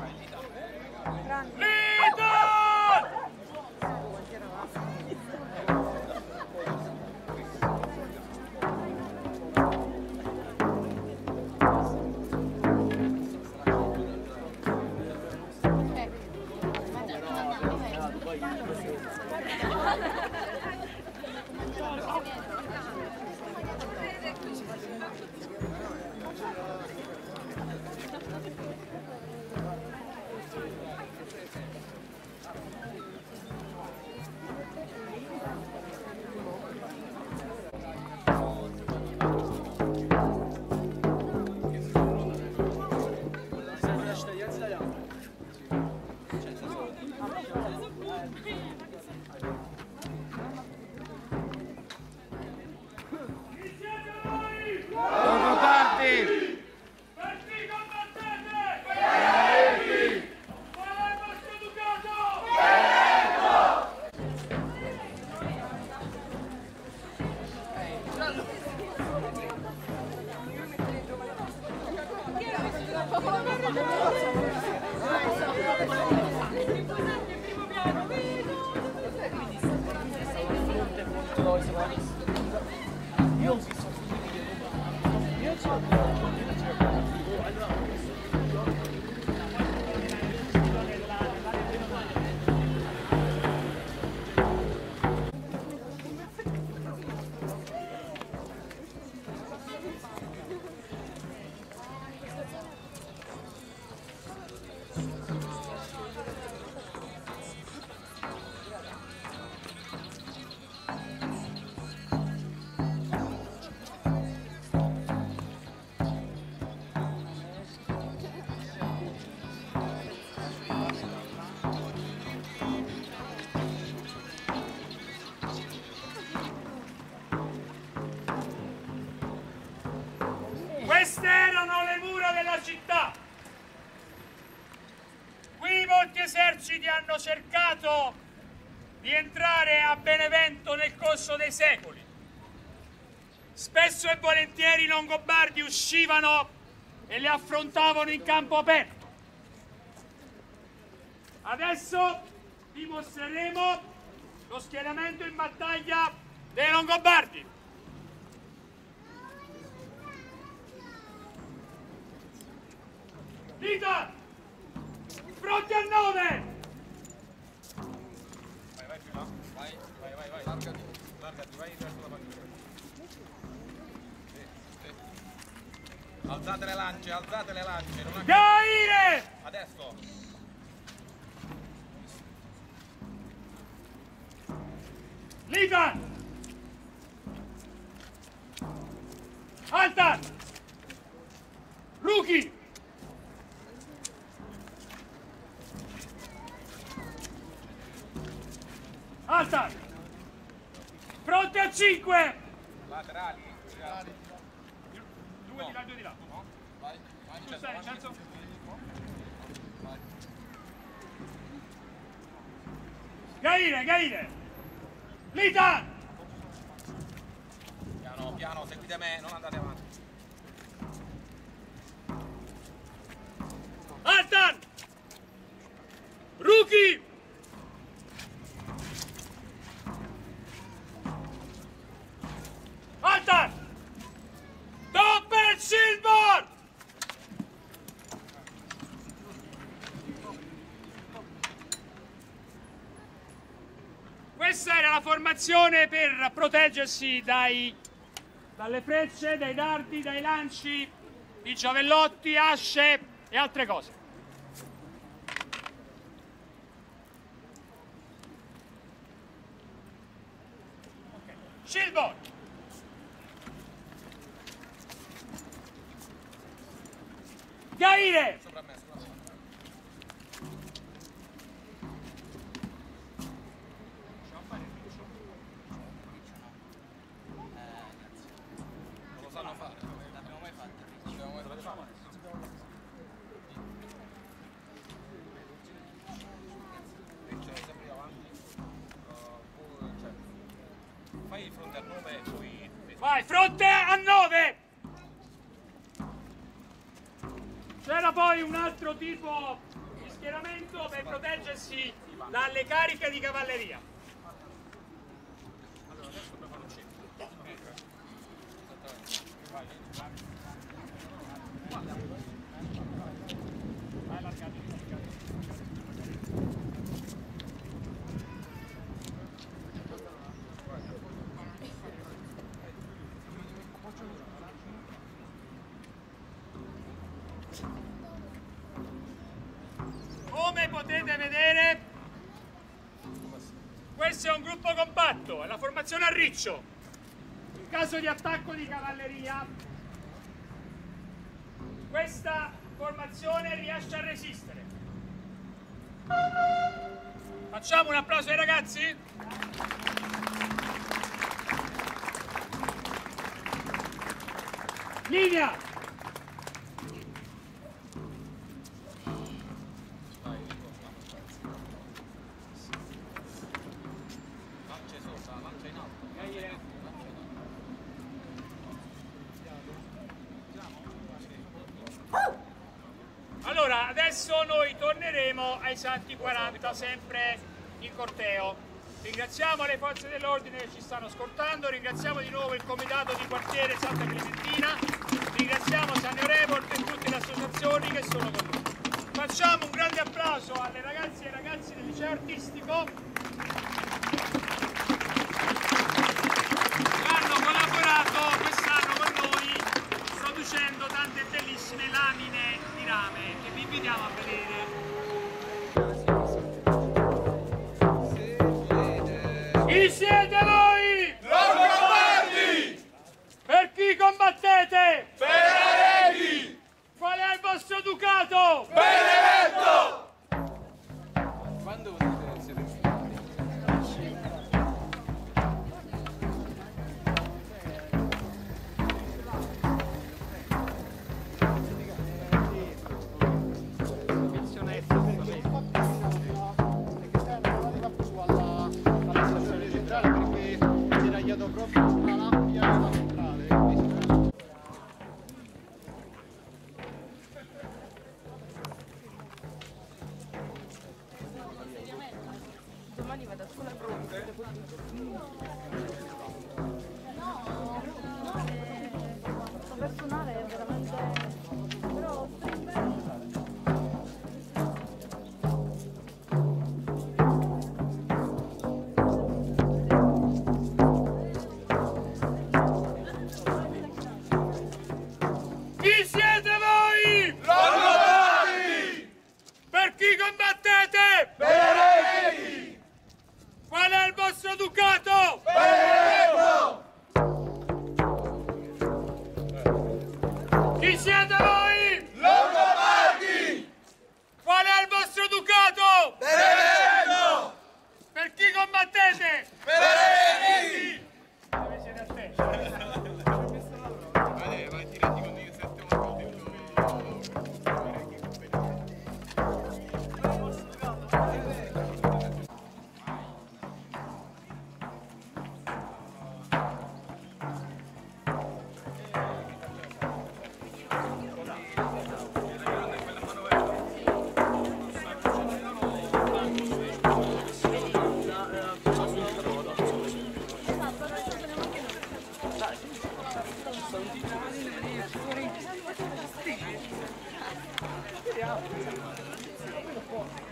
Queste erano le mura della città. Qui molti eserciti hanno cercato di entrare a Benevento nel corso dei secoli. Spesso e volentieri i Longobardi uscivano e le affrontavano in campo aperto. Adesso vi mostreremo lo schieramento in battaglia dei Longobardi. Dita! Pronti a 9! Vai più là, vai. Largati, vai verso la panchina. Alzate le lance, non Gaire! adesso! Litan! Altan! Rookie! Altan! Pronti a 5! Laterali. Due di là, due di là. No? Vai. Tu stai, Vincenzo? Gaire! Litan! Piano, seguite me, non andate avanti. Altan! Rookie! Altan! Doppel Silber! Questa era la formazione per proteggersi dalle frecce, dai dardi, dai lanci di giavellotti, asce e altre cose. Okay. Silber! Gaire! Sopra me. Non lo sanno fare. Non l'abbiamo mai fatto. Sempre avanti. Fai fronte a 9 e poi... Vai, fronte a 9! C'era poi un altro tipo schieramento per proteggersi dalle cariche di cavalleria. Allora adesso dobbiamo fare un centro. Vai allargati. Come potete vedere, questo è un gruppo compatto, è la formazione a riccio. In caso di attacco di cavalleria, questa formazione riesce a resistere. Facciamo un applauso ai ragazzi? Linea! Allora, adesso noi torneremo ai Santi 40, sempre in corteo. Ringraziamo le forze dell'ordine che ci stanno ascoltando, ringraziamo di nuovo il comitato di quartiere Santa Clementina, ringraziamo Sanio Report e tutte le associazioni che sono con noi. Facciamo un grande applauso alle ragazze e ai ragazzi del liceo artistico che hanno collaborato quest'anno con noi producendo tante bellissime lamine di rame che vi invitiamo a vedere. Chi siete voi? Longobardi! Per chi combattete? Per eredi! Qual è il vostro ducato? Benevento! Quando siete domani vado a scuola pronta. Questo personale è veramente... però Chi siete voi? Longobardi! Per chi combattete? Per eredi! Qual è il vostro ducato? Benevento! Chi siete voi? Longobardi! Qual è il vostro ducato? Benevento! Per chi combattete? Per eredi! Dove siete attenti? vai tirati con i 7 volte. Vediamo.